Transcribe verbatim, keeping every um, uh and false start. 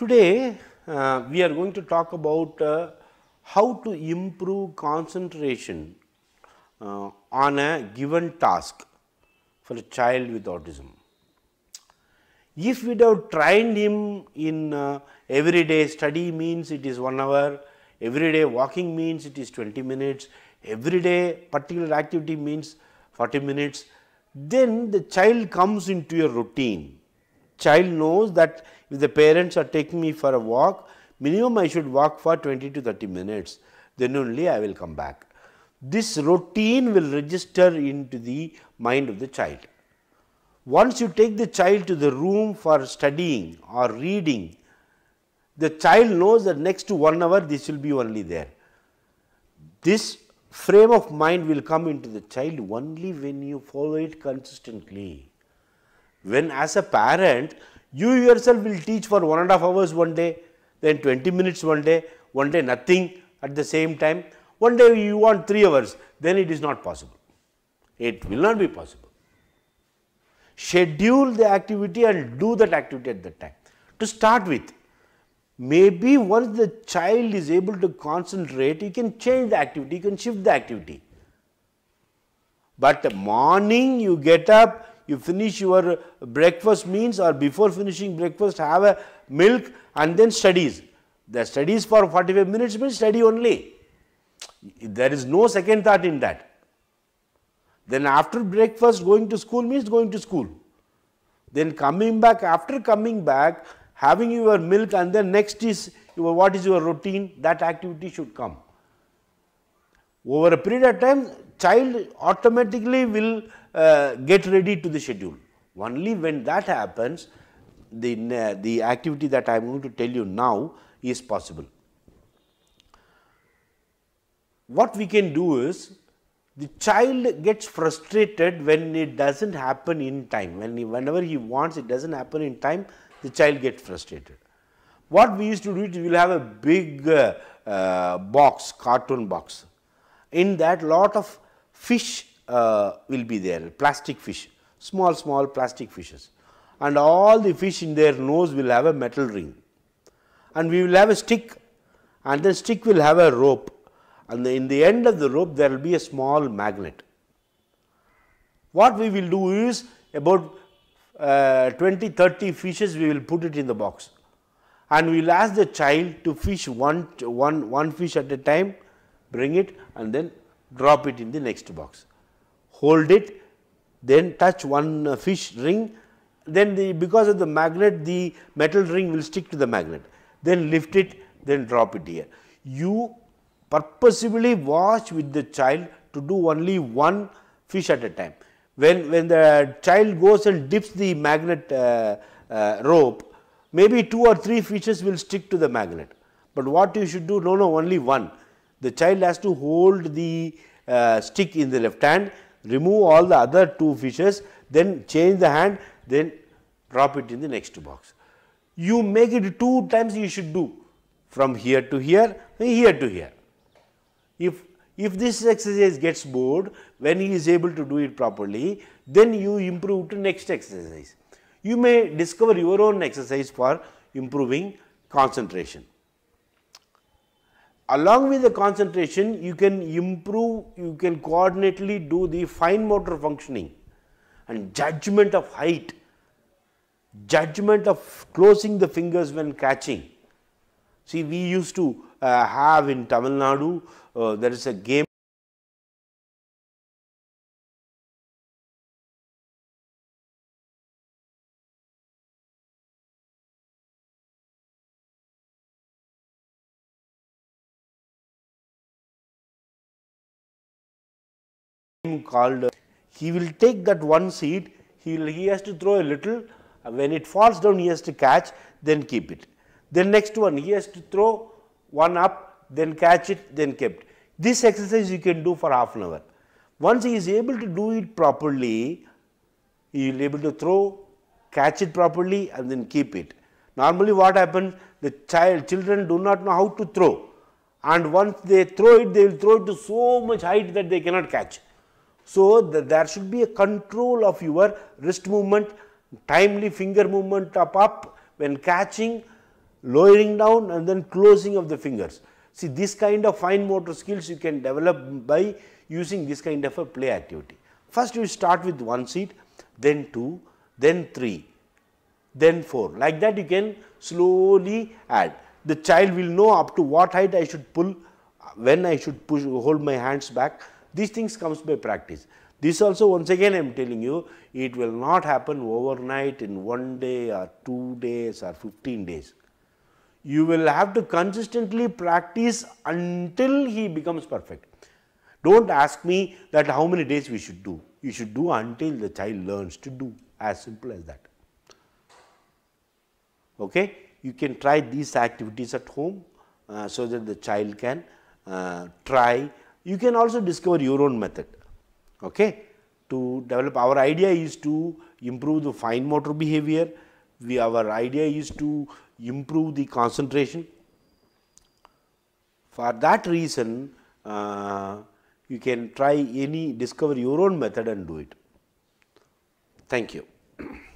Today, uh, we are going to talk about uh, how to improve concentration uh, on a given task for a child with autism. If we have trained him in uh, everyday study means it is one hour, everyday walking means it is twenty minutes, everyday particular activity means forty minutes, then the child comes into a routine. Child knows that if the parents are taking me for a walk, minimum I should walk for twenty to thirty minutes, then only I will come back. This routine will register into the mind of the child. Once you take the child to the room for studying or reading, the child knows that next to one hour this will be only there. This frame of mind will come into the child only when you follow it consistently. When as a parent, you yourself will teach for one and a half hours one day, then twenty minutes one day, one day nothing at the same time, one day you want three hours, then it is not possible. It will not be possible. Schedule the activity and do that activity at that time. To start with, maybe once the child is able to concentrate, you can change the activity, you can shift the activity. But morning you get up, you finish your breakfast means, or before finishing breakfast have a milk and then studies. The studies for forty-five minutes means study only. There is no second thought in that. Then after breakfast going to school means going to school. Then coming back, after coming back having your milk, and then next is your, what is your routine, that activity should come. Over a period of time, child automatically will uh, get ready to the schedule. Only when that happens, the, uh, the activity that I am going to tell you now is possible. What we can do is, the child gets frustrated when it does not happen in time. When he, whenever he wants, it does not happen in time, the child gets frustrated. What we used to do is, we will have a big uh, uh, box, cartoon box. In that, lot of fish uh, will be there, plastic fish, small, small plastic fishes. And all the fish in their nose will have a metal ring. And we will have a stick, and the stick will have a rope. And in the end of the rope, there will be a small magnet. What we will do is, about uh, twenty, thirty fishes, we will put it in the box. And we will ask the child to fish one, one, one fish at a time, bring it and then drop it in the next box. Hold it, then touch one uh, fish ring, then the, because of the magnet, the metal ring will stick to the magnet. Then lift it, then drop it here. You purposefully watch with the child to do only one fish at a time. When, when the child goes and dips the magnet uh, uh, rope, maybe two or three fishes will stick to the magnet. But what you should do, no, no, only one. The child has to hold the uh, stick in the left hand, remove all the other two fishes, then change the hand, then drop it in the next box. You make it two times, you should do from here to here, here to here. If, if this exercise gets bored, when he is able to do it properly, then you improve to next exercise. You may discover your own exercise for improving concentration. Along with the concentration, you can improve, you can coordinately do the fine motor functioning and judgment of height, judgment of closing the fingers when catching. See, we used to uh, have in Tamil Nadu, uh, there is a game called, uh, he will take that one seed, he, will, he has to throw a little, uh, when it falls down he has to catch, then keep it. Then next one, he has to throw one up, then catch it, then kept. This exercise you can do for half an hour. Once he is able to do it properly, he will be able to throw, catch it properly and then keep it. Normally what happens, the child, children do not know how to throw, and once they throw it, they will throw it to so much height that they cannot catch. So, the, there should be a control of your wrist movement, timely finger movement up, up when catching, lowering down and then closing of the fingers. See, this kind of fine motor skills you can develop by using this kind of a play activity. First you start with one seat, then two, then three, then four. Like that you can slowly add. The child will know up to what height I should pull, when I should push, hold my hands back. These things comes by practice. This also, once again I am telling you, it will not happen overnight in one day or two days or fifteen days. You will have to consistently practice until he becomes perfect. Don't ask me that how many days we should do. You should do until the child learns to do, as simple as that. Okay? You can try these activities at home uh, so that the child can uh, try. You can also discover your own method. Okay? To develop, our idea is to improve the fine motor behavior. We, our idea is to improve the concentration. For that reason, uh, you can try any, discover your own method and do it. Thank you.